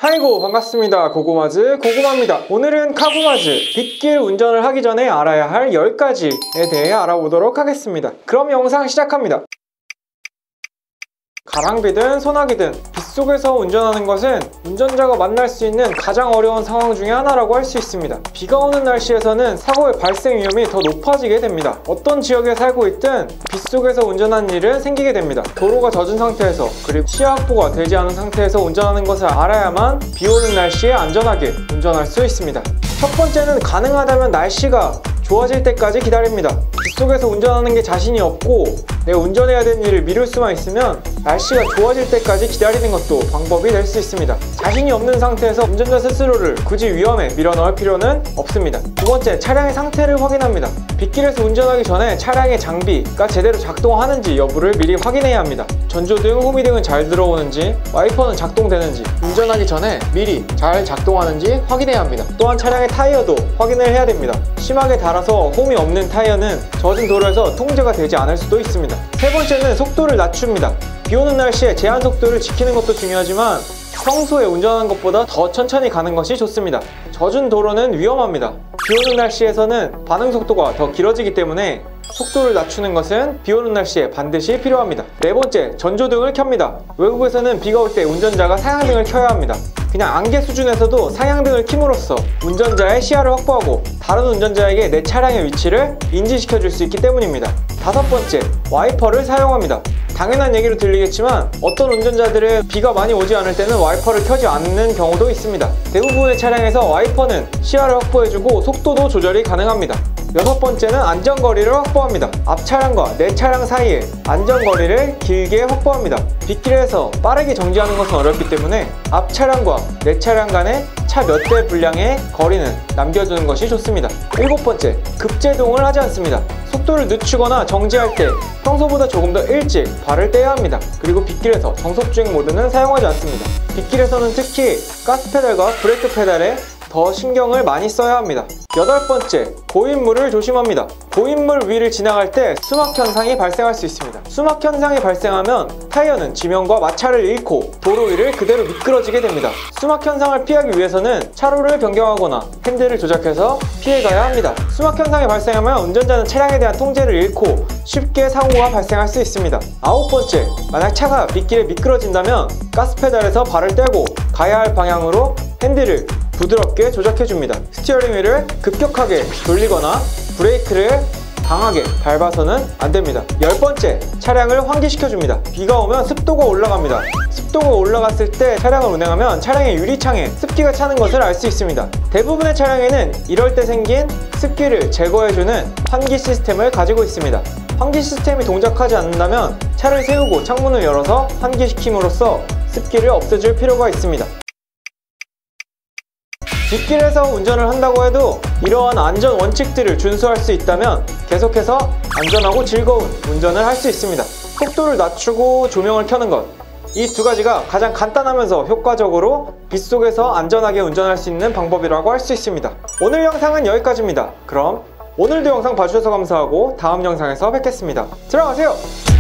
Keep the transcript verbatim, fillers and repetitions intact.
아이고 반갑습니다. 고구마즈 고구마입니다. 오늘은 카구마즈 빗길 운전을 하기 전에 알아야 할 열 가지에 대해 알아보도록 하겠습니다. 그럼 영상 시작합니다. 가랑비든 소나기든 빗속에서 운전하는 것은 운전자가 만날 수 있는 가장 어려운 상황 중에 하나라고 할 수 있습니다. 비가 오는 날씨에서는 사고의 발생 위험이 더 높아지게 됩니다. 어떤 지역에 살고 있든 빗속에서 운전하는 일은 생기게 됩니다. 도로가 젖은 상태에서 그리고 시야 확보가 되지 않은 상태에서 운전하는 것을 알아야만 비 오는 날씨에 안전하게 운전할 수 있습니다. 첫 번째는 가능하다면 날씨가 좋아질 때까지 기다립니다. 빗속에서 운전하는 게 자신이 없고 내가 운전해야 되는 일을 미룰 수만 있으면 날씨가 좋아질 때까지 기다리는 것도 방법이 될 수 있습니다. 자신이 없는 상태에서 운전자 스스로를 굳이 위험에 밀어넣을 필요는 없습니다. 두 번째, 차량의 상태를 확인합니다. 빗길에서 운전하기 전에 차량의 장비가 제대로 작동하는지 여부를 미리 확인해야 합니다. 전조등, 후미등은 잘 들어오는지, 와이퍼는 작동되는지 운전하기 전에 미리 잘 작동하는지 확인해야 합니다. 또한 차량의 타이어도 확인을 해야 됩니다. 심하게 닳아서 홈이 없는 타이어는 젖은 도로에서 통제가 되지 않을 수도 있습니다. 세 번째는 속도를 낮춥니다. 비 오는 날씨에 제한 속도를 지키는 것도 중요하지만 평소에 운전하는 것보다 더 천천히 가는 것이 좋습니다. 젖은 도로는 위험합니다. 비 오는 날씨에서는 반응 속도가 더 길어지기 때문에 속도를 낮추는 것은 비 오는 날씨에 반드시 필요합니다. 네 번째, 전조등을 켭니다. 외국에서는 비가 올 때 운전자가 상향등을 켜야 합니다. 그냥 안개 수준에서도 상향등을 킴으로써 운전자의 시야를 확보하고 다른 운전자에게 내 차량의 위치를 인지시켜 줄 수 있기 때문입니다. 다섯 번째, 와이퍼를 사용합니다. 당연한 얘기로 들리겠지만 어떤 운전자들은 비가 많이 오지 않을 때는 와이퍼를 켜지 않는 경우도 있습니다. 대부분의 차량에서 와이퍼는 시야를 확보해주고 속도도 조절이 가능합니다. 여섯 번째는 안전거리를 확보합니다. 앞 차량과 내 차량 사이에 안전거리를 길게 확보합니다. 빗길에서 빠르게 정지하는 것은 어렵기 때문에 앞 차량과 내 차량 간의 차 몇 대 분량의 거리는 남겨두는 것이 좋습니다. 일곱 번째, 급제동을 하지 않습니다. 속도를 늦추거나 정지할 때 평소보다 조금 더 일찍 발을 떼야 합니다. 그리고 빗길에서 정속주행 모드는 사용하지 않습니다. 빗길에서는 특히 가스페달과 브레이크 페달에 더 신경을 많이 써야 합니다. 여덟 번째, 고인물을 조심합니다. 고인물 위를 지나갈 때 수막 현상이 발생할 수 있습니다. 수막 현상이 발생하면 타이어는 지면과 마찰을 잃고 도로 위를 그대로 미끄러지게 됩니다. 수막 현상을 피하기 위해서는 차로를 변경하거나 핸들을 조작해서 피해가야 합니다. 수막 현상이 발생하면 운전자는 차량에 대한 통제를 잃고 쉽게 사고가 발생할 수 있습니다. 아홉 번째, 만약 차가 빗길에 미끄러진다면 가스페달에서 발을 떼고 가야 할 방향으로 핸들을 부드럽게 조작해줍니다. 스티어링 휠을 급격하게 돌리거나 브레이크를 강하게 밟아서는 안됩니다. 열 번째, 차량을 환기시켜줍니다. 비가 오면 습도가 올라갑니다. 습도가 올라갔을 때 차량을 운행하면 차량의 유리창에 습기가 차는 것을 알 수 있습니다. 대부분의 차량에는 이럴 때 생긴 습기를 제거해주는 환기 시스템을 가지고 있습니다. 환기 시스템이 동작하지 않는다면 차를 세우고 창문을 열어서 환기시킴으로써 습기를 없애줄 필요가 있습니다. 빗길에서 운전을 한다고 해도 이러한 안전 원칙들을 준수할 수 있다면 계속해서 안전하고 즐거운 운전을 할 수 있습니다. 속도를 낮추고 조명을 켜는 것, 이 두 가지가 가장 간단하면서 효과적으로 빗속에서 안전하게 운전할 수 있는 방법이라고 할 수 있습니다. 오늘 영상은 여기까지입니다. 그럼 오늘도 영상 봐주셔서 감사하고 다음 영상에서 뵙겠습니다. 들어가세요!